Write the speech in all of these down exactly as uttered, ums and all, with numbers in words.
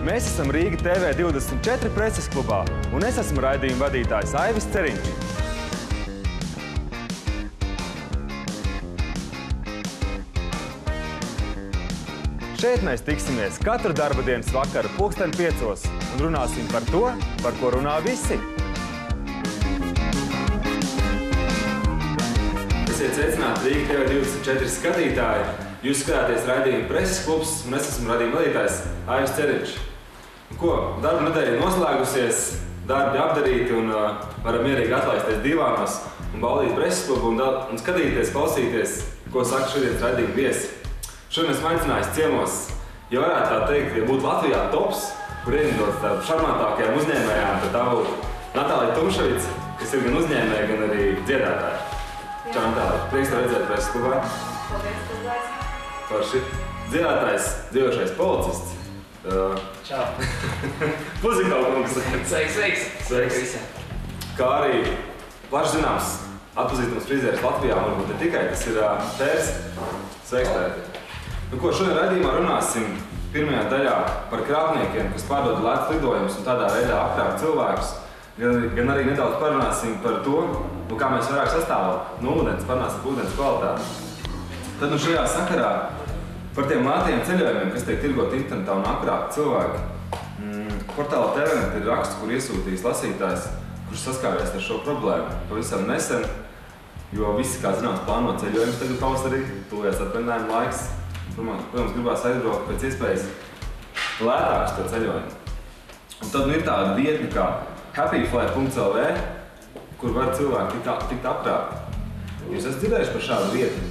Mēs esam Rīga T V divdesmit četri preses klubā, un es esmu raidījuma vadītājs Aivis Ceriņš. Šeit mēs tiksimies katru darba dienas vakaru pulksten piecos un runāsim par to, par ko runā visi. Esiet sveicināti Rīga T V divdesmit četri skatītāji. Jūs skatāties raidījumu preses klubs, un es esmu raidījuma vadītājs Aivis Ceriņš. Ko? Darba nedēļa ir noslēgusies, darbi apdarīti un uh, varam mierīgi atlaisties divānos un baudīt preses klubu un, un skatīties, klausīties, ko saka šodienas raidījuma viesi. Šodien esmu aicinājis ciemos, ja varētu tā teikt, ja būtu Latvijā tops, kur ierindots tādu šarmantākajām uzņēmējām, tad tā būtu Natālija Tumševica, kas ir gan uzņēmēja, gan arī dziedātāja. Čau, Natālija, prieks tev redzēt preses klubā. Paldies, ka uzvairs. Parši dziedātājs, dzīvošais policists. Uh, Čau. Puzikau kungs. Sveiks, sveiks. Sveiks visiem. Kā arī plaši zināms atpazīstams frizieris Latvijā, varbūt ne tikai, tas ir uh, Tērs. Sveiks, Tēr. Nu ko, šodien raidījumā runāsim pirmajā daļā par krāpniekiem, kas pārdod lētus lidojumus un tādā veidā apkrāp cilvēkus. Gan, gan arī nedaudz parunāsim par to, nu, kā mēs vairāk sastāvam no ūdens, parunāsim par ūdens kvalitāti. Tad nu šajā sakarā par tiem lētajiem ceļojumiem, kas tiek tirgot internetā un apkrāpt cilvēki. Mm, portāla T V net ir raksts, kur iesūtījis lasītājs, kurš saskāries ar šo problēmu pavisam nesen, jo visi, kā zināms, plāno ceļojumus tagad pavasarī, tuvējās atvaļinājuma laiks. Protams, gribās aizbraukt pēc iespējas lētāks to ceļojumu. Un tad nu ir tāda vietne kā happyfly punkt L V, kur var cilvēki tikt, tikt apkrāpti. Jūs esat dzirdējuši par šādu vietu?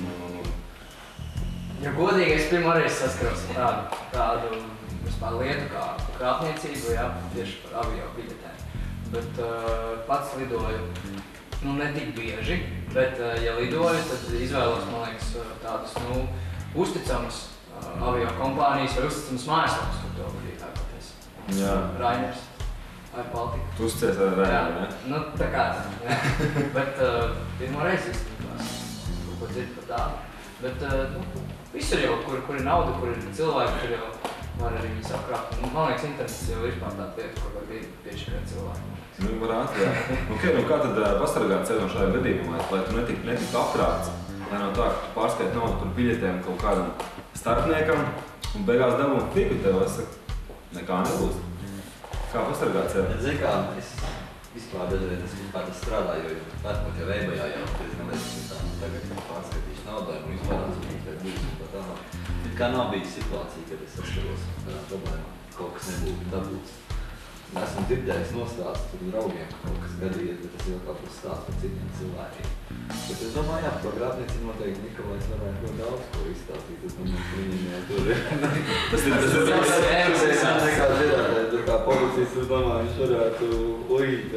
Ja godīgi, es pirmo reizi saskaros ar tādu, tādu vispār lietu kā krāpniecību, jā, tieši par avio biļetēm. Bet uh, pats lidoju, nu, ne tik bieži, bet, uh, ja lidoju, tad izvēlos, man liekas, tādus, nu, uzticamas uh, avio kompānijas vai uzticamas mājaslapas, kur to vadīja tā pateic. Jā. Rainers vai Baltika. Tu uzticies ar Raineru, ne? Nu, tā kā tā, jā. Bet uh, pirmo reizi izskatās, ko dzird par tādu. Bet, uh, nu, visur jau, kur, kur ir nauda, kur ir cilvēki, kur jau var arī viņus apkrāpt. Nu, man liekas, internets jau ir pār tāda lieta, kur var piešķirēt cilvēku. Nu, varētu, jā. Ok, nu kā tad uh, pasargāt sevi no šādā gadījumā, lai tu netiktu netik apkrāpts? Lai nav tā, ka tu pārskait naudu par biļetēm kaut kādam starpniekam un beigās dabūn fiku tev, es saku, nekā nebūs. Kā pasargāt sevi? Zini kā, es vispār dažreiz es vispār tas strādāju, jo pētmot jau ebajā jau diezgan lietas tā, tagad pārskaitīšu naudai un izvairās un pēc būs un tā tā. Bet kā nav bijis situācija, kad es saskaros tādā problēmā, kaut kas nebūtu dabūts. Esmu dzirdējis nostāstu par draugiem, ka kaut kas gadījies, bet tas jau kaut kas stāsts par citiem cilvēkiem. Bet es domāju, jā, par grābniecību noteikti Nikolais varētu ļoti daudz ko izstāstīt. Es domāju, ka viņiem jau tur ir. Tas ir tas ir tas ir. Es nekā dzirdētāji, tur kā policijas, es domāju, viņš varētu uīt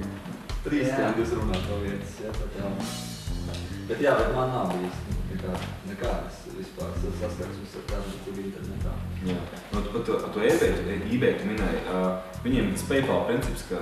trīs stundus runāt no vietas, jā, tā tā. Bet jā, bet man nav bijis nekā, nekādas vispār saskarsmes ar tādu, kur internetā. Jā. Nu, tu par to, to eBay tu minēji, uh, viņiem tas PayPal princips, ka,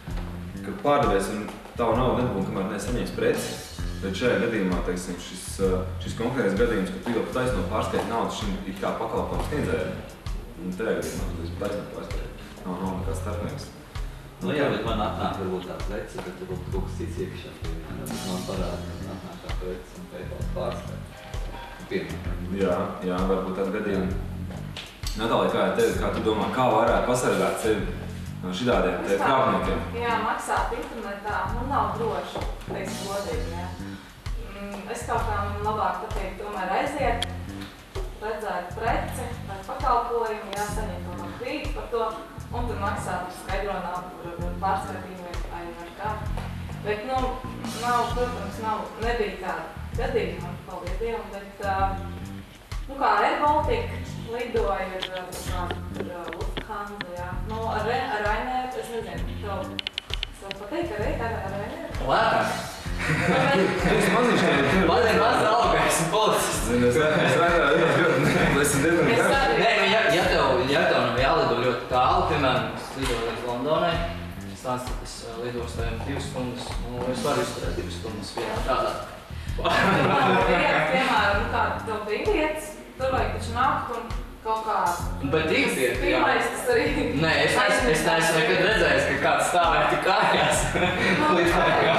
ka pārdevējs un tavu naudu nedabūn, kamēr nesaņems preci. Bet šajā gadījumā, teiksim, šis, šis konkrētais gadījums, ka tu jau pat taisno pārskait naudu šim it kā pakalpojumu sniedzējiem. Un tajā gadījumā tu esi taisno pārskait. Nav, nav nekāds starpnieks. Nu jā, bet man atnāk varbūt tā prece, bet tu kaut kas cits iekšā. Bet man parāda, ka atnāk tā prece un PayPal pārskait. Piemēram. Jā, jā, varbūt tāda gadījuma. Natālija, kā tevi, kā tu domā, kā varētu pasargāt sevi no šitādiem te krāpniekiem? Jā, maksāt internetā, nu nav droši, teiksim, godīgi, jā. Es kaut kā man labāk patīk tomēr aiziet, redzēt preci vai pakalpojumu, jāsaņem kaut kādu krītu par to, un tad maksāt par skaidro naudu, par pārskatījumu vai ar kā. Bet, nu, nav, protams, nav, nebija tāda gadījuma, paldies Dievam, bet, uh, nu kā Air Baltica lidoja ar Lufthansa, jā. Nu, ar, ar Raineru, es nezinu, tev, tev patīk arī ar, ar Raineru? Lētāk. Tu esi maziņš, ka tev... Man ir maz alga, esmu policists. Zini, es Raineru ļoti, es esmu diezgan gari. Nē, nu, ja, ja, tev, ja tev nav jālido ļoti tālu, piemēram, es lidoju līdz Londonai, es nācu, ka es lidostajam divas stundas, nu, es varu izturēt divas stundas vienā tādā. Nav vietas, piemēram, kā tev bija vietas, tur vajag taču nākt un kaut kā Bet īstiet, jā. Pirmais tas arī... Nē, es neesmu, es neesmu nekad redzējis, ka kāds stāvētu kājās. Lidojumā.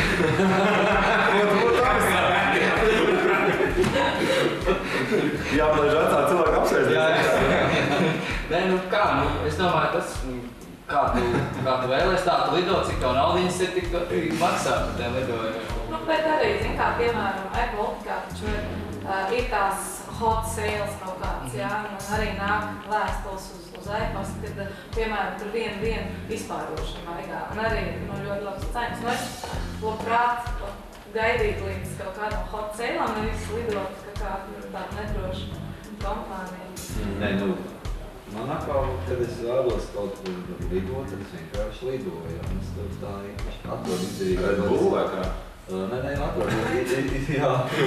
Jā, lai žācā cilvēku apsveic. Jā, jā. Nē, nu kā, nu, es domāju, tas, kā tu, kā tu vēlies tā, tu lido, cik tev naudiņas ir, tik to maksā par tiem lidojumiem. Nu, bet arī, zin kā, piemēram, e-Baltikā taču ir, uh, ir tās hot sales kaut kāds, jā, un arī nāk vēstules uz, uz e-pastu, kad, piemēram, tur vienu dienu vispārošana maigā, un arī, nu, ļoti labs ceņas. Nu, es labprāt gaidīt līdz kaut kādam hot sale-am, nevis lidot kā kādu tādu nedrošu kompāniju. Nē, nu, man atkal, kad es vēlos kaut kur lidot, tad es vienkārši lidoju, un es tur tā īpaši atrodu izdarīt. Red Bull vai kā? Nē, nē, atrodu, jā.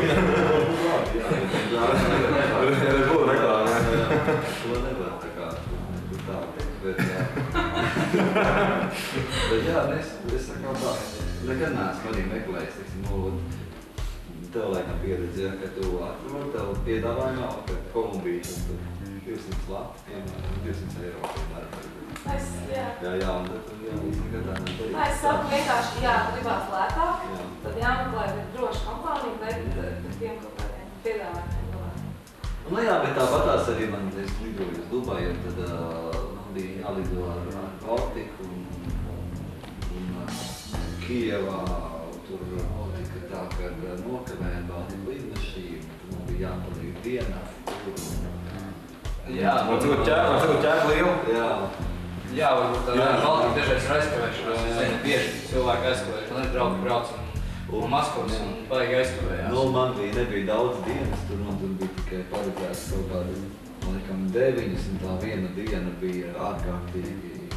Red Bull reklāma, jā. To nevar tā kā, tur tā, bet jā. Bet jā, es, es tā kā tā, nekad neesmu arī meklējis, teiksim, nu, tev laikam pieredzi, ja, ka tu atrod, tev piedāvāja nav, ka Kolumbijas divsimt lati, piemēram, divsimt eiro, piemēram. Es, jā. Jā, jā, un tad tu jā, līdz nekad tā nedarīt. Nē, es saku vienkārši, jā, gribās lētāk, Jā. tad jāmeklē droši kompānija, bet par tiem kaut kādiem piedāvājumiem domāt. Nu jā, bet tāpatās arī man, es lidoju uz Dubaju, un tad uh, man bija jālido ar, ar Baltiku un, un uh, Kijevā, tur notika tā, ka nokavēja Baltiku lidmašīnu, tad man bija jāpalīd dienā. Jā, Man tagad ķēpa, man tagad ķēpa liela. Jā. Jā, varbūt tā Jā. Baltika dažreiz ir aizkavēšanās, es zinu, bieži cilvēki aizkavējuši, man ir draugi brauc un, un Maskavas un baigi aizkavējās. Nu, man bija, nebija daudz dienas, tur man tur bija tikai paredzēts kaut kādi, man likam, deviņas, un tā viena diena bija ārkārtīgi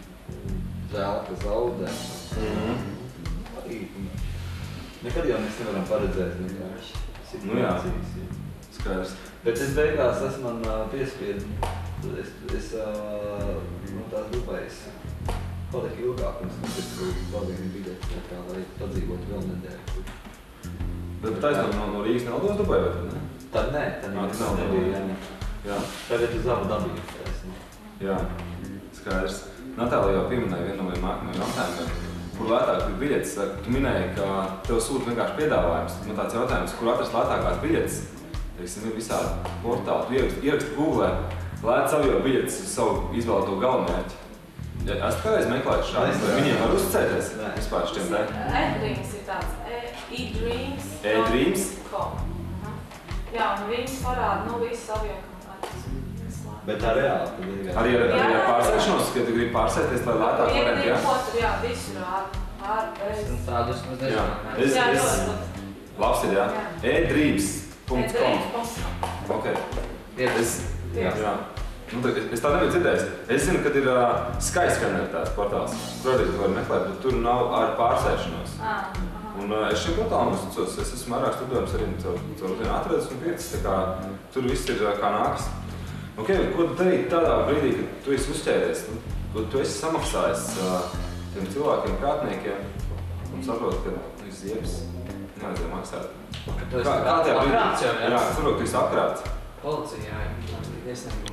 žēl, ka zaudē. Mhm. Arī nekad jau mēs nevaram paredzēt vienkārši situācijas. Nu jā. Skaidrs. Bet es beigās esmu man uh, piespiedu, es, es uh, no tās Dubajas paliku ilgāk, un es nopirku vēl vienu biļeti, tā kā, lai padzīvotu vēl nedēļu. Bet taisnām no, no Rīgas nevaldos Dubai, vai tad ne? Tad nē, tad Ā, tas nav nebija, Dubai. jā. Jā. Tagad uz Abu Dabiju taisnu. Jā, skaidrs. Natālija jau pieminēja vienu no nākamajiem jautājumiem, kur lētāk ir biļetes. Tu minēji, ka tev sūta vienkārši piedāvājums. Man tāds jautājums, kur atrast lētākās biļetes? Teiksim, ir visādi portāli. Tu ieraksti, ieraksti Googlē lētas avio biļetes uz savu izvēlēto galvenmērķi. Ja, esmu kādreiz meklējuši šādi, vai viņiem var uzticēties vispār šķiem te? E-Dreams ir tāds, e-Dreams. E-Dreams? Jā, un viņi parāda, nu, visas avio kompānijas. Bet tā reāli, tad ir Arī ar, arī ar pārsēšanos, ka tu gribi pārsēties, lai lētāk varētu, jā? Iekdien, jā, visu rāda. Ar, bez. Un tādus mēs Jā. nezinām. Es, Jā, es, ļoti labi. labs ir, jā? Jā. E-Dreams punkt com. E-Dreams punkt com. Ok. Tieši. Es, Jā. jā. Nu, tā, es tā nebiju dzirdējis. Es zinu, ka ir uh, Skyscanner tāds portāls, kur arī tu vari meklēt, bet tur nav ar pārsēšanos. Ah, aha. Un uh, es šim portālam uzticos, es esmu vairāks studējums arī caur, caur vienu atradis un piecas, tā kā tur viss ir uh, kā nākas. Ok, ko tu darīt tādā brīdī, kad tu esi uzķēries, tu, tu esi samaksājis uh, tiem cilvēkiem, krātniekiem, un saproti, ka nu, ziepes nevajadzēja maksāt. Tu esi Kā, kā tajā brīdī? apkrāpts jau, jā? Jā, saproti, tu esi apkrāpts. Policija, jā, tiesnīguma.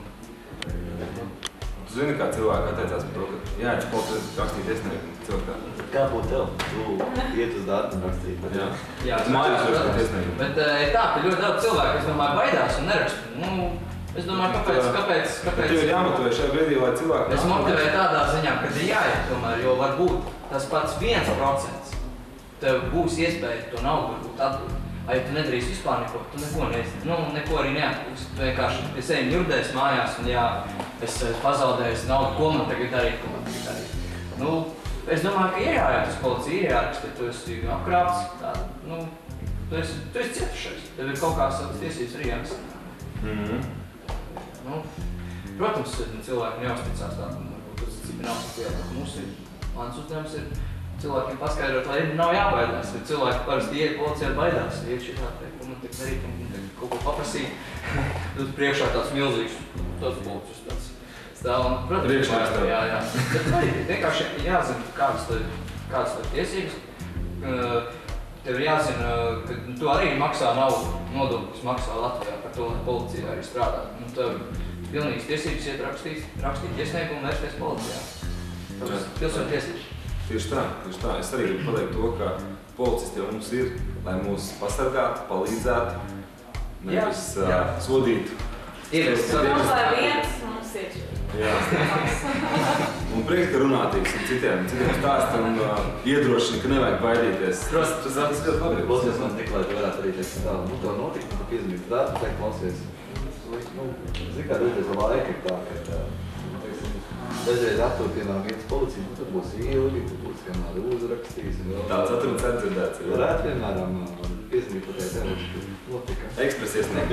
Tu zini, kā cilvēki atteicās par to, ka jā, viņš policija rakstīt tiesniegumu cilvēkā. Kā būtu tev? Tu iet uz darbu un rakstīt. Jā. Jā, Tu mājās rakstīt tiesniegumu. Bet uh, ir tā, ka ļoti daudz cilvēku, es domāju, baidās un neraksta. Nu, es domāju, kāpēc, kāpēc, kāpēc? Tev ir jāmotivē šajā brīdī, lai cilvēki... Es motivēju tādā ziņā, ka ir jāiet tomēr, jo varbūt tas pats viens procents tev būs iespēja to naudu varbūt atdot. Vai tu nedarīsi vispār neko, tu neko neesi, nu, neko arī neatpūsi. Tu vienkārši pie sevi ņurdēs mājās un jā, es pazaudēju naudu, ko man tagad darīt, ko man tagad darīt. Nu, es domāju, ka ir jāiet uz policiju, ir jāraksta, tu esi apkrāpts, tā, nu, tu esi, tu esi cietušais. Tev ir kaut kā savas tiesības arī jāraksta. Mhm. Nu, protams, cilvēki neuzticās tā, un varbūt tas cik nav tik liela. Mums ir, mans uzdevums ir cilvēkiem paskaidrot, lai nav jābaidās, bet cilvēki parasti iet policijā baidās, iet šitā, te, ko man te darīt, un te kaut ko paprasīt. Tad priekšā tāds milzīgs, tāds policis tāds stāv, un, protams, Priekšnieks tev. jā, jā. Bet arī vienkārši jāzina, kādas tev, kādas tev tiesības. Tev ir jāzina, ka tu arī maksā naudu, nodokļus maksā Latvijā par to, lai policija arī strādā. Nu, tev, pilnīgas tiesības iet rakstīt, rakstīt iesniegumu un vērsties policijā. Tas pilsoņu tiesības. Tieši tā, tieši tā. Es arī gribu pateikt to, ka policisti jau mums ir, lai mūs pasargātu, palīdzētu, nevis uh, sodītu. Ir, Mums vai viens, mums ir. Jā. Un prieks, ka runātīgs un citiem, citiem stāst un uh, iedrošina, ka nevajag baidīties. Tas, tas, tas, tas pagrib. Klausies man, Nikolai, tu varētu arī teikt tā, nu, to notikt, tu piezemīt darbu, teikt, klausies. Nu, zin kā, dažreiz laika ir tā, ka, nu, teiksim, dažreiz attur, piemēram, viens policijas, nu, tad būs ilgi, tad būs kamādi uzrakstīs. Tāds atrunas atdzirdēts. Varētu, piemēram, piezemīt pateikt, tev, notika. Ekspres iesniegt.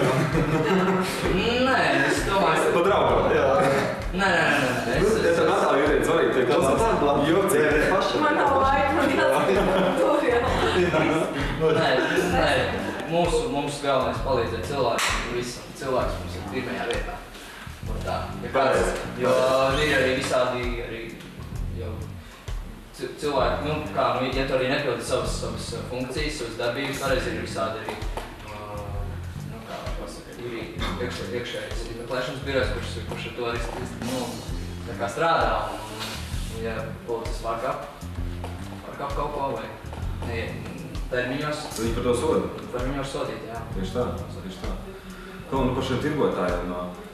Nē, es domāju... Pa draugam. Nē, nē, nē, nē. Nu, ja tev Natāli ir zvanīt, tev klausies. Jokcīgi. Man nav laika, man jāsaka tur jau. Nē, nē. Mūsu, mums galvenais palīdzēt cilvēkiem, visam. Cilvēks mums ir pirmajā vietā. Un tā. Ja kāds, jo ir arī visādi, arī jau cilvēki, nu kā, nu, ja tu arī nepildi savas, savas funkcijas, savas darbības, pareizi ir visādi arī, uh, nu kā pasaka, ir iekšē, iekšējais izmeklēšanas birojas, kurš, kurš ar to arī, nu, tā kā strādā, un, un ja policis var kap, var kap kaut ko vai neiet termiņos. Viņi par to soda? Par viņu var sodīt, jā. Tieši tā, tieši tā. Kā un par šiem tirgotājiem,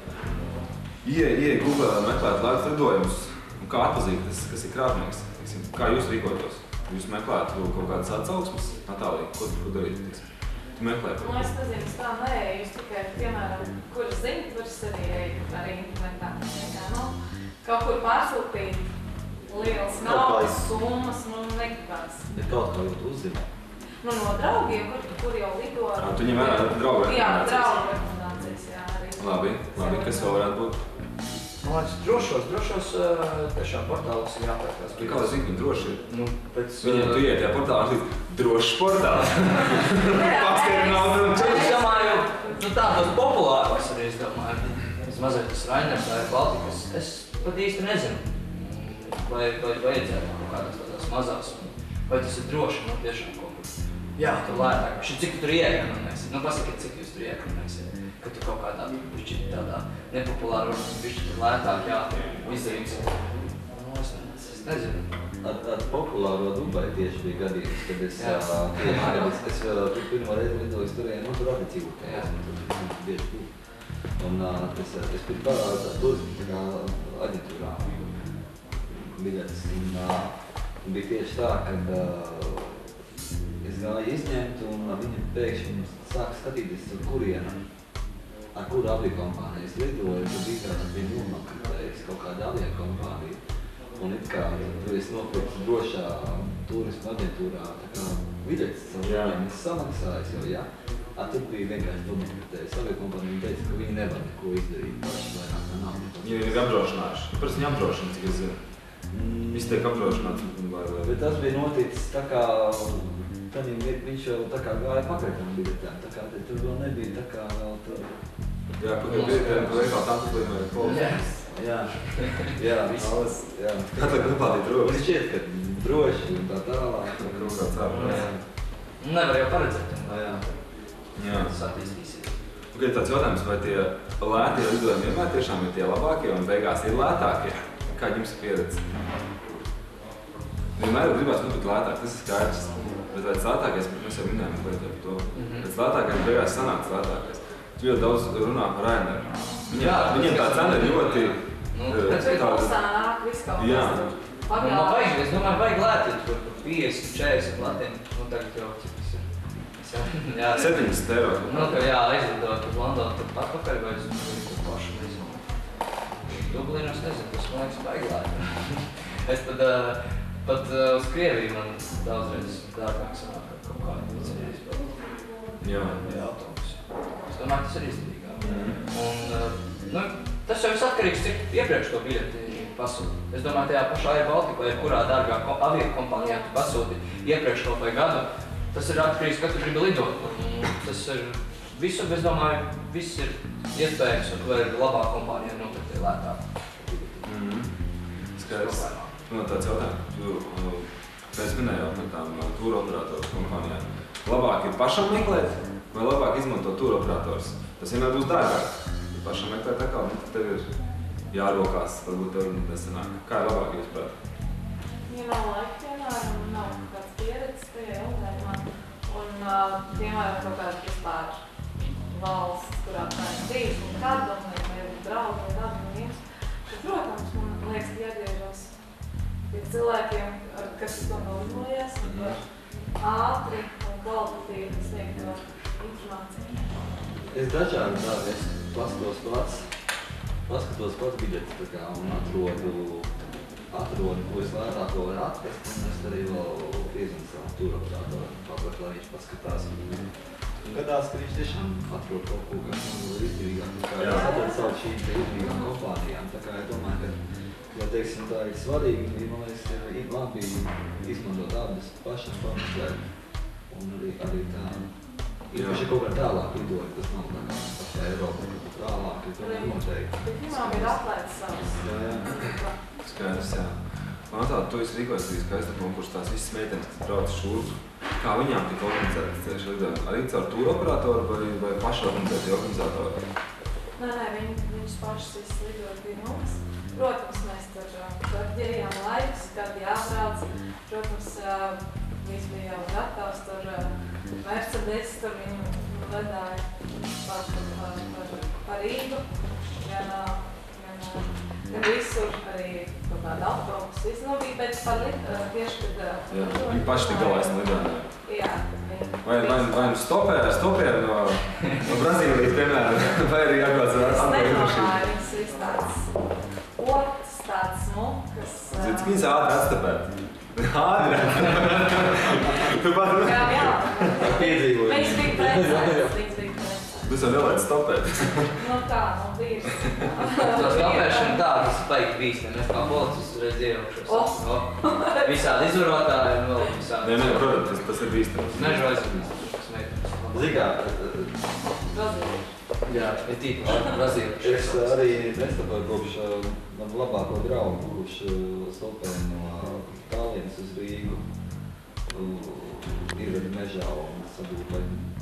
ieej, ieej Google meklēt lētas lidojumus, un kā atpazīt, kas, kas ir krāpnieks? Kā jūs rīkotos? Jūs meklētu kaut kādas atsauksmes? Natālija, ko tu darīt? Tu meklē par Nu, es nezinu, es tā neeju, es tikai, piemēram, kuras ziņu, kuras arī eju arī internetā. Jā, nu, kaut kur pārsūtīt lielas naudas summas, nu, nekāds. Ja kaut kā jau uzzina. Nu, no draugiem, kur, kur jau lido. Jā, tu ņem vērā draugu rekomendācijas. Jā, draugu rekomendācijas, jā, arī. Labi, labi, kas vēl varētu būt? Man liekas, drošos, drošos tiešām portālos ir jāpērkās. Kā lai zini, ka droši ir? Nu, pēc... Viņiem tu iet tajā portālā un līdz drošs portāls. Paskatīt naudu un Es domāju, nu tādos populāros arī, es domāju, vismaz arī tas Rainers vai Baltikas, es pat īsti nezinu, vai, vai vajadzētu kaut kādās tādās mazās, vai tas ir droši, nu tiešām kaut kur. Jā, tu lētāk, šī cik tu tur iekonomēsi, nu pasaki, cik jūs tur iekonomēsi, ka tu kaut kādā bišķi tādā nepopulāru, bišķi tur lētāk, jā, izdarīts. Nu, es, es nezinu. Ar, ar populāro Dubai tieši bija gadījums, kad es, Jā. ā, tieši, kad es, es vēl tur pirmo reizi lidoju turien, nu tur arī dzīvoju, Jā. un tur tur bieži būt. Un ā, es, es biju parādā turismu tā kā aģentūrā biļetes, un, ā, un bija tieši tā, kad ā, es gāju izņemt, un ā, viņi pēkšņi sāka skatīties, ar kurienu, ar kuru aviokompāniju es lidoju, tad bija kā tas bija nomakritējis kaut kāda aviokompānija. Un it kā tu esi nopirkts drošā turismu aģentūrā, tā kā biļetes savu viņiem es samaksājis jau, jā. A, tur bija vienkārši nomakritējis aviokompānija un teica, ka viņi nevar neko izdarīt paši vairāk, ka nav. Viņi ir apdrošinājuši. Parasti viņi apdrošina, cik es zinu. Visi tiek apdrošināts. Vai, vai. Bet tas bija noticis tā kā, tad viņš jau tā kā gāja pakritam biļetēm, tā kā tur vēl nebija tā kā vēl tur. Jā, kaut kā biļetēm, tu veikā tam tu līmē policis. Jā, jā, viss, jā. Kā tā kompānija droši? Un šķiet, ka droši un tā tālāk. Kaut kā cēl. Nevar jau paredzēt, Jā, jā. Jā. tas attīstīsies. Ok, tāds jautājums, vai tie lētie lidojumi vienmēr tiešām ir tie labākie un beigās ir lētākie? Kā jums ir pieredze? Vienmēr gribās nopirkt lētāk, tas ir skaidrs. Bet vai tas lētākais, mēs jau minējām mazliet par to. Pēc lētākais beigās sanāks lētākais. Tu ļoti daudz runā par Raineru. Viņiem, Jā, viņiem tā cena ir ļoti... Nu, eh, pēc Bet tāda- klusā nāk viss kaut Jā. kas tur Nu, man pagālē. vajag, es domāju, vajag lētīt par piecdesmit, četrdesmit latiem. Nu, tagad jau cik tas ir. Es jau, jā, septiņdesmit eiro. Nu, ka jā, aizlidot uz Londonu, tad atpakaļ vai uz tur pašu, nezinu. Dublinu es nezinu, tas man liekas vajag lētīt. Es pat, uh, pat uh, uz Krieviju man daudzreiz dārgāk sanāk ar kaut kādu ceļu izpildu. Jā. Jā, autobusu. Es domāju, tas ir izdevīgāk. Mhm. Un, uh, nu, tas jau ir atkarīgs, cik iepriekš to biļeti pasūti. Es domāju, tajā pašā Air Baltica vai kurā dārgā aviokompānijā tu pasūti iepriekš kaut vai gadu, tas ir atkarīgs, kad tu gribi lidot. Un tas ir visu, es domāju, viss ir iespējams, un tu vari labā kompānijā nopirkt lētāk. Mhm. Skaidrs. Nu, tāds jautājums, tu, uh, pēc minējāt par tām uh, tūra operatoru kompānijām. Labāk ir pašam meklēt vai labāk izmantot tūra operators? Tas vienmēr būs dārgāk. pašam meklēt atkal, nu, tad tev ir jārokās, varbūt tev nesanāk. Kā ir labāk jūs prāt? Ja nav laika, piemēram, nav kāds pieredzes tajā jautājumā, un, uh, piemēram, kaut kāda vispār valsts, kurā tā ir dzīves un kāda, vai ir draugi, vai tāda un viens, tad, protams, man liekas, ka jāgriežas pie cilvēkiem, kas to nodarbojas, un var ātri un kvalitatīvi sniegt to informāciju. Es dažādi tādi, es paskatos pats, paskatos pats biļetes tā kā un atrodu, atrodu, ko es lētāko var atrast, un es arī vēl piezinu savu turoperatoru, pasaku, lai viņš paskatās. Un gadās, ka viņš tiešām atrod kaut ko, kas man vēl izdevīgāk, kā es atradu savu šīm te izdevīgām kompānijām, tā kā es domāju, ka, ja teiksim, tā ir svarīgi, man liekas, ir labi izmantot abas pašas pameklēt, un arī, arī tā. Īpaši kaut kā tālāk lidot, tas nav tā kā pašā Eiropā, tālāk ir tomēr noteikti. Bet viņām ir atlaides savas. Jā, jā. Skaidrs, jā. Man attādi, tu esi rīkojas arī skaista konkursu, tās visas meitenes, kas brauc šurp. Kā viņām tika organizētas tieši lidojumi? Arī caur turoperatoru vai, vai paši organizēti organizatori? Nē, nē, viņi, viņš pašas viss lidot pie mums. Protams, mēs tur ģerījām laikus, kad jābrauc. Protams, viss bija jau gatavs, tur Mercedes, tur viņu vedāja par, par, par, par Rīgu. Gan, gan, gan visur arī kaut kāda autobus, viss nu bija pēc par lit, tieši, kad... Jā, viņi paši tik galais no lidojumiem. Jā. Vai, vai, vai nu stopēri, stopēri no, no Brazīlijas, piemēram, vai arī jābrauc ar Es nedomāju, viņas viss tāds otrs, tāds smukas. Zini, cik viņas ātri atstapēt? Ātri! Tu pat... Jā, jā. Piedzīvoju. Viņas bija precētas, viņas bija precētas. Tu jau nelaid stopēt. Nu kā, nu vīrs. To stopēšana tā, tas baigi bīstami. Mēs kā policists reiz iejaukšos. Visādi izvarotāji un vēl visādi. Nē, nē, protams, tas, tas ir bīstams. Mežu aizbīstams, kas meitenes. Zikā, Brazīlieši. Jā, ir tīpaši brazīlieši. es arī nestapēju kopš man labāko draugu, kurš stopēja no Tallinas uz Rīgu. Ir mežā un sadūpa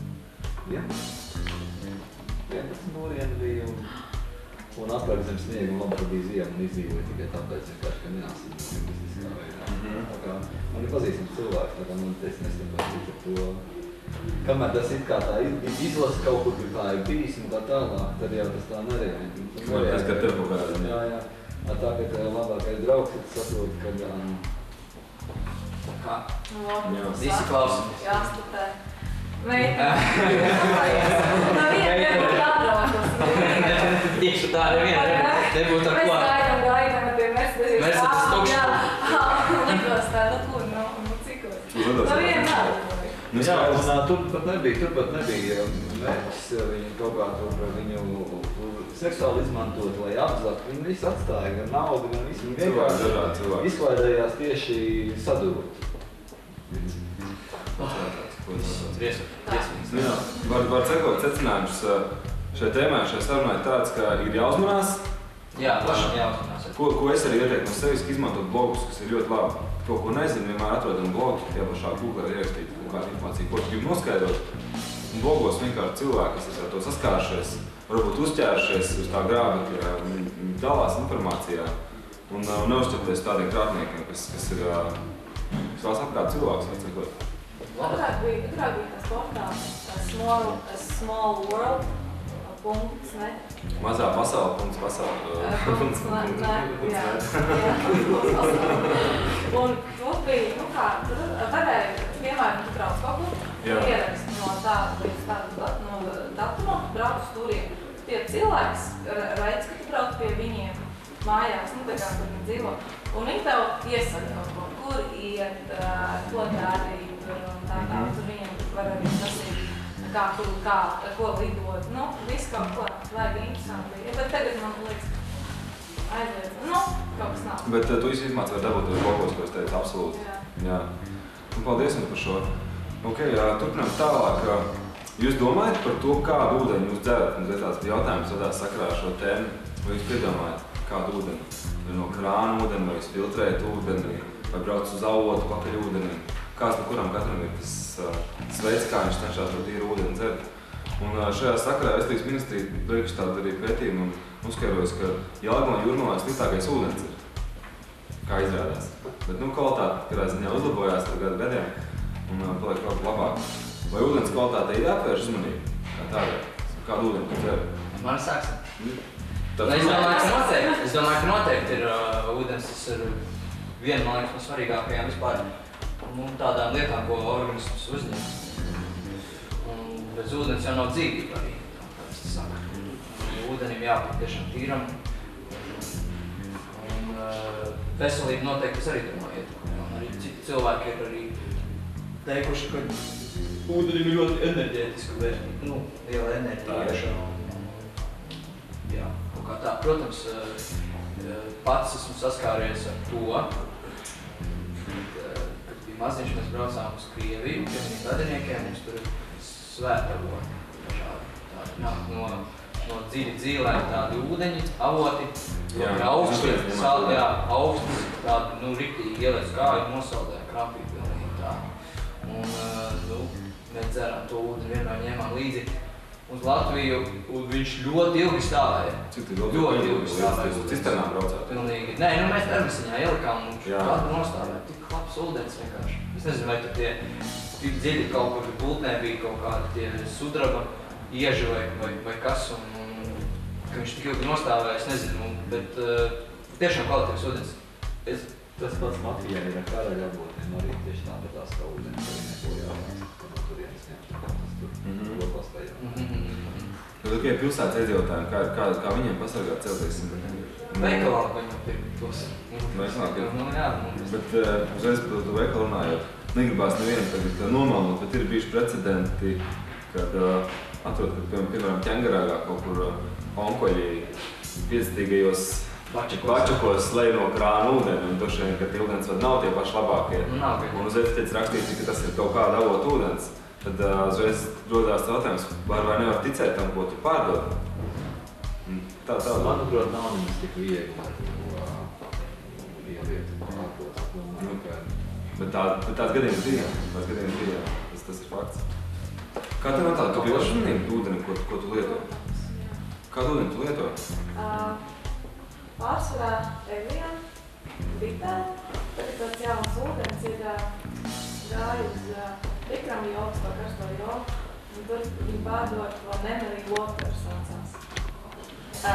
vienpadsmit norieni bija un, un apkārt zem sniegu un labi, ka bija ziema un izdzīvoja tikai tāpēc, vienkārši, ka neasīdīja fiziskā veidā. Tā kā man ir pazīstams cilvēks, tā kā man es nestapēju ar to. Kamēr tas it kā tā izlasa kaut kur, tā ir bijis un tā tālāk, tad jau tas tā nereāli. Tas, ka tev kaut kādā. Jā, jā. Tā, ka tev labākais draugs, tad saprot, ka... Kā? Nu, labi, Jā. Visi klausamies. jāstupē. Meitene. Nu, viena nebūtu jābraukas. Tieši tā, neviena nebūtu ar Mēs ko. gaidām, gaidām ar tiem Mercedes. Mercedes tukšs. Jā, lidostā, nu kur, nu, nu cikos. Nu, viena nav. Nu, Jā, skaidrs. un tur pat nebija, tur pat nebija mērķis viņu kaut kā tur viņu seksuāli izmantot, lai apzakt. Viņi visu atstāja, gan naudu, gan visu. Viņi Cilvēki, dažādi vienkārši cilvēki. izklaidējās tieši sadūrot. Nu jā, var, var cekot secinājums šai tēmai, šai sarunai tāds, ka ir jāuzmanās. Jā, pašam jāuzmanās. Ko, ko es arī ieteiktu no sevis, ka izmantot blogus, kas ir ļoti labi. Kaut ko nezinu, vienmēr atrodam blogu, ja pašā Google ir ierakstīt kaut kādu informāciju, ko tu gribi noskaidrot. Un blogos vienkārši cilvēki, kas ir ar to saskārušies, varbūt uzķērušies uz tā grābekļa, viņi viņi dalās informācijā. Un uh, neuzķerties tādiem krātniekiem, kas, kas ir, uh, kas vēlas apkārt cilvēkus, var cekot. Agrāk bija, agrāk bija tas portāls, small, small world, punkts, ne? Mazā pasaule, punkts pasaule. Punkts, ne, ne, jā, jā, un tur bija, nu kā, tur varēja, piemēram, tu brauc kaut kur, Jā. ierakst no tāda līdz tāda dat, no datuma, tu brauc uz turiem. Tie cilvēks redz, ka tu brauc pie viņiem mājās, nu tā kā, kur viņi dzīvo, un viņi tev iesaka kaut ko, kur iet, ko darīt, tur un tā tā, tur viņiem var arī prasīt, kā, kur, kā, ko lidot, nu, viss kaut ko, vajag interesanti. Bet tagad man liekas, aizliedz, nu, kaut kas nav. Bet uh, tu esi izmācīji var dabūt tos blogos, ko es teicu, absolūti. Jā. Jā. Un paldies jums par šo. Ok, jā, turpinām tālāk. Jūs domājat par to, kādu ūdeni jūs dzerat? Un tāds jautājums vadās sakarā ar šo tēmu. Vai jūs piedomājat, kādu ūdeni? Vai no krāna ūdeni, vai jūs filtrējat ūdeni, vai brauc uz avotu pakaļ ūdeni? Kāds no kuram katram ir tas uh, veids, kā viņš cenšas to tīru ūdeni dzert? Un šajā sakarā Veselības ministrija veikuši tādu arī pētījumu un uzskarojas, ka Jelgavā jūrmalā sliktākais ūdens ir, kā izrādās. Bet, nu, kvalitāte, kādā ziņā uzlabojās ar gadu gadiem un paliek kaut labāk. Vai ūdens kvalitātei ir jāpērš uzmanība? Kā tāda? Kādu ūdeni tu dzer? Man sāksim. Tā, es, domāju, ka noteikti, es domāju, ka noteikti ir uh, ūdens, tas ir viena, man liekas, no svarīgākajām vispār nu, tādām lietām, ko organisms uzņem. Un bez ūdens jau nav dzīvība arī, kā es te saku. Ūdenim jābūt tiešām tīram. Un uh, veselība noteikti tas arī domāju ietekmē. Un arī citi cilvēki ir arī teikuši, ka ūdenim ir ļoti enerģētiska vērtība, nu, liela enerģija. Jā, kaut kā tā. Protams, pats esmu saskāries ar to, kad, kad bija maziņš, mēs braucām uz Krieviju, pie maniem radiniekiem, mums tur ir svētavoti dažādi. Tādi nāk no, no dziļi dzīlēm tādi ūdeņi, avoti, jā, augsti, sāli, jā, augsti, tādi, nu, riktīgi ieliec kāju, nosaldē, krampīgi pilnīgi tā. Un, nu, mēs dzeram to ūdeni, vienmēr ņēmām līdzi uz Latviju, un viņš ļoti ilgi stāvēja. Cik tu ļoti, ļoti ilgi stāvēja. Uz cisternām braucāt? Pilnīgi. Nē, nu mēs termisiņā ielikām, un kādu nostāvēja. Tik labs ūdens vienkārši. Es nezinu, vai tur tie tik dziļi kaut kur bultnē bija kaut kādi tie sudraba ieži vai, vai, vai kas, un, un ka viņš tik ilgi nostāvēja, es nezinu, bet uh, tiešām kvalitīvs ūdens. Es... Tas pats Latvijā ir ar karaļa avotiem arī tieši tā, bet tās kā ūdens arī neko jāvās, ka no turienes ņemt, tas tur lopās tajā. Tad tikai pilsētas iedzīvotājiem, kā, kā, kā viņiem pasargāt celties? Veikalā viņam pirkt tos. Veikalā, ka... Nu, jā, nu. Bet uh, uzreiz par to veikalu runājot, negribās nevienam tagad nomalnot, bet ir bijuši precedenti, kad uh, atrod, kad, piemēram, ķengarāgā kaut kur uh, onkoļi piecītīgajos Bačakos slēj no krāna ūdeni, un došiem, ka tie ūdensvadi nav tie paši labākie. Nav, un uz etiķetes rakstīts, ka tas ir kaut kāda avota ūdens. Tad uh, uzreiz rodās jautājums, var vai nevar ticēt tam, ko tu pārdod. Tā, tā. Manuprāt, nav nemaz tik viegli, lai tu ieliet pārkos. Nu, bet tā, bet tāds gadījums bija, tāds gadījums bija, tas, tas ir fakts. Kā tev tā, tu pievērš uzmanību ūdeni, ko, ko tu lieto? Kādu ūdeni tu lieto? Uh, Pārsvarā Evijam, Bitēm, tagad tāds jauns ūdens ir gāju uz Vikram jogas vai karsto jogu, un tur viņi pārdod to Memory Water saucās. Tā.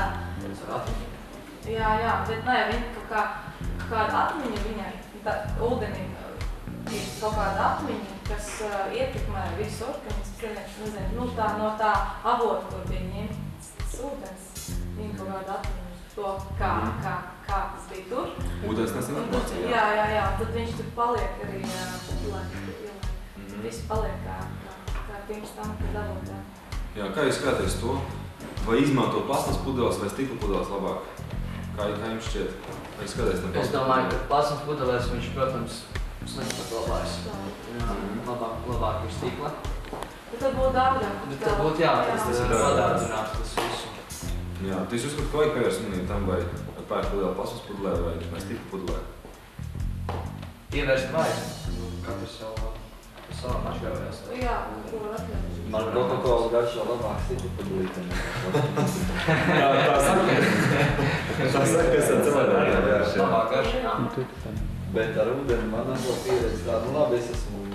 Jā, jā, bet nē, viņi kaut kā, kaut kāda atmiņa viņai, tā ūdenim ir kaut kāda atmiņa, kas uh, ietekmē visu organismu, nezinu, nu tā no tā avota, kur bija ņemts ūdens, viņa kaut kāda atmiņa. To, kā, kā, kā tas bija tur. Ūdens nes informāciju, jā. Jā, jā, jā. Tad viņš tur paliek arī, lai mm-hmm. viss paliek kā, kā, kā pirms tam, kad avotā. Jā, kā jūs skatāties to? Vai izmantot plasmas pudeles vai stikla pudeles labāk? Kā, kā jums šķiet? Vai jūs skatāties tam? Es domāju, ka plasmas pudelēs viņš, protams, slikti paglabājas. Labāk, labāk ir stikla. Bet tad būtu dārgāk. Bet tad būtu jā, tas ir padārdzināt tas visu. Jā, tu esi uzskatu, ka vajag pievērst uzmanību tam, vai pērk pudeli plasmas pudelē vai, vai stikla pudelē? Pievērst vajag. Katrs jau savam atšķirojās. Jā, ko var atļaut. Man Coca-Cola garšo labāk stikla pudelītēm. Jā, tā saka. Tā saka, ka esat cilvēki. Labāk garšo, jā. Bet ar ūdeni man nav pieredze tāda, nu labi, es esmu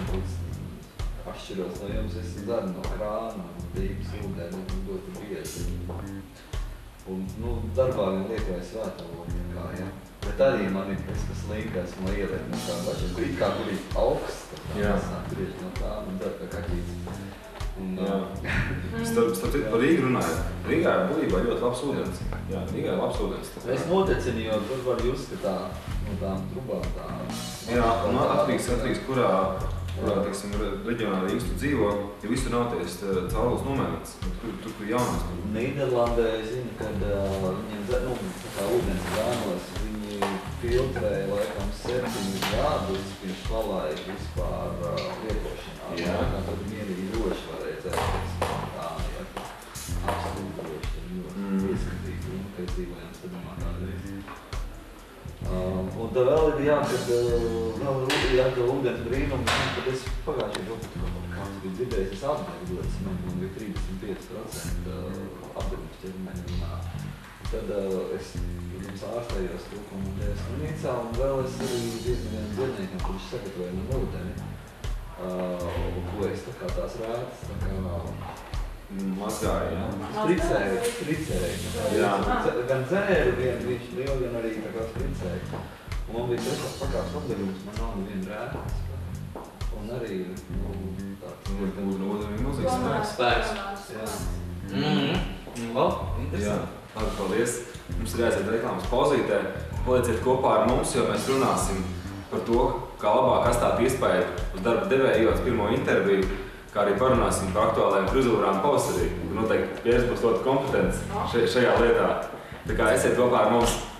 atšķiros no jums, es dzeru no krāna, dības ūdeni, ļoti bieži. Un, nu, darbā vien lietoju svētavoti, kā, jā. Bet arī man ir kas, kas link, esmu ieliet no kā bača, kur it kā tur ir augsts, tā nāk tieši no tā, un dara kā kaķīts. Un, jā. Starp, starp citu par Rīgu runājot. Rīgā ir būtībā ļoti labs ūdens. Jā, Rīgā ir labs ūdens. Es notecinu, jo tur var just, ka tā, no tām trubām tā... Jā, un atkarīgs, atkarīgs, kurā kurā, teiksim, reģionā Rīgas tu dzīvo, jo visur nav ties caurules nomērīts. Tur, tur, kur jaunās. Nīderlandē, es zinu, kad uh, viņiem dzer, nu, tā kā ūdens grānos, viņi filtrēja laikam septiņus gadus, pirms palaid vispār uh, lietošanā. Jā. Tad mierīgi droši varēja dzert, tā, ja, absolūti droši, tad ļoti mm. ieskatīgi, un, kad dzīvojām stadumā kādreiz. Uh, un tā vēl ir jā, kad uh, vēl jā, ka ūdens brīnums, kad es pagājušajā gadā kāds bija dzirdējis, es apdegu, es man bija trīsdesmit pieci procenti uh, apdegums ķermeņa. Tad uh, es jums ārstējos to, ko man dēļ slimnīcā, un vēl es arī diezgan vienam dziedniekam, kurš sagatavoja man ūdeni, uh, ko es tā kā tās rētas, tā kā mazgāja, jā? Spricēju, spricēju. Jā. Gan dzēru, vien viņš lielu, gan arī tā kā spricēju. Un man bija trešās pakāpes apdegums, man nav neviena rētas. Un arī, nu, tāds... Ūdeni milzīgs spēks. Spēks. Jā. Mhm. O, interesanti. Labi, paldies. Mums ir jāiziet reklāmas pauzītē. Palieciet kopā ar mums, jo mēs runāsim par to, kā labāk atstāt iespēju uz darba devēju, ejot pirmo interviju, kā arī parunāsim par aktuālajām frizūrām pavasarī. Noteikti Piers būs ļoti kompetents šajā lietā. Tā kā esiet kopā ar mums.